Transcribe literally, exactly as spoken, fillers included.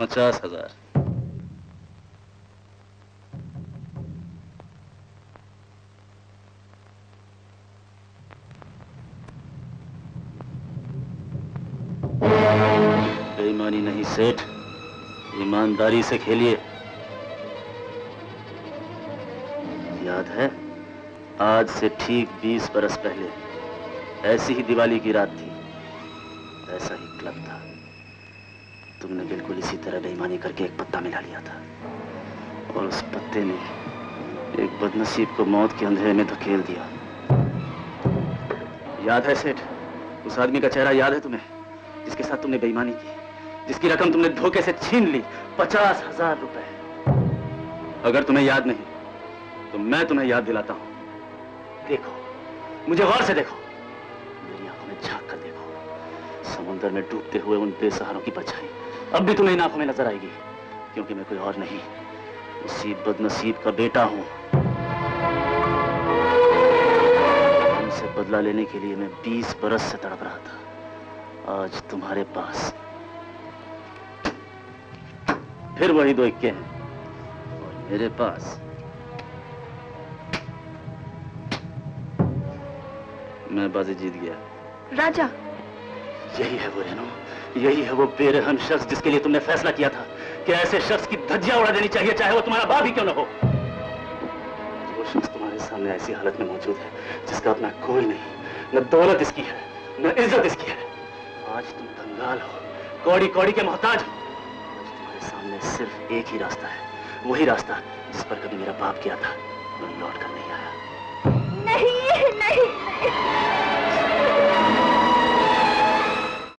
पचास हजार। बेईमानी नहीं सेठ, ईमानदारी से खेलिए। याद है, आज से ठीक बीस बरस पहले ऐसी ही दिवाली की रात थी, ऐसा ही क्लब था। तुमने बिल्कुल इसी तरह बेईमानी करके एक पत्ता मिला लिया था और उस पत्ते ने एक बदनसीब को मौत के अंधेरे में धकेल दिया। याद है सेठ, उस आदमी का चेहरा याद है तुम्हें, जिसके साथ तुमने बेईमानी की, जिसकी रकम तुमने धोखे से छीन ली, पचास हजार रुपए। अगर तुम्हें याद नहीं तो मैं तुम्हें याद दिलाता हूं। देखो, मुझे गौर से देखो, मेरी आंखों में झांक कर देखो। समुद्र में डूबते हुए उन बेसहारों की परछाई अब भी तुम्हें इन आंखों में नजर आएगी, क्योंकि मैं कोई और नहीं, उसी बदनसीब का बेटा हूं। उनसे बदला लेने के लिए मैं बीस बरस से तड़प रहा था। आज तुम्हारे पास फिर वही दो इक्के हैं और मेरे पास मैं बाजी जीत गया। राजा, यही है वो रेनू, यही है वो बेरहम शख्स जिसके लिए तुमने फैसला किया था कि ऐसे शख्स की धज्जियां उड़ा देनी चाहिए, चाहे वो तुम्हारा बाप ही क्यों न हो। वो शख्स तुम्हारे सामने ऐसी हालत में मौजूद है जिसका अपना कोई नहीं, न दौलत इसकी है, न इज्जत इसकी है। आज तुम कंगाल हो, कौड़ी कौड़ी के मोहताज हो। आज तुम्हारे सामने सिर्फ एक ही रास्ता है, वही रास्ता जिस पर कभी मेरा बाप गया था, वो लौट कर नहीं आया। नहीं, नहीं, नहीं।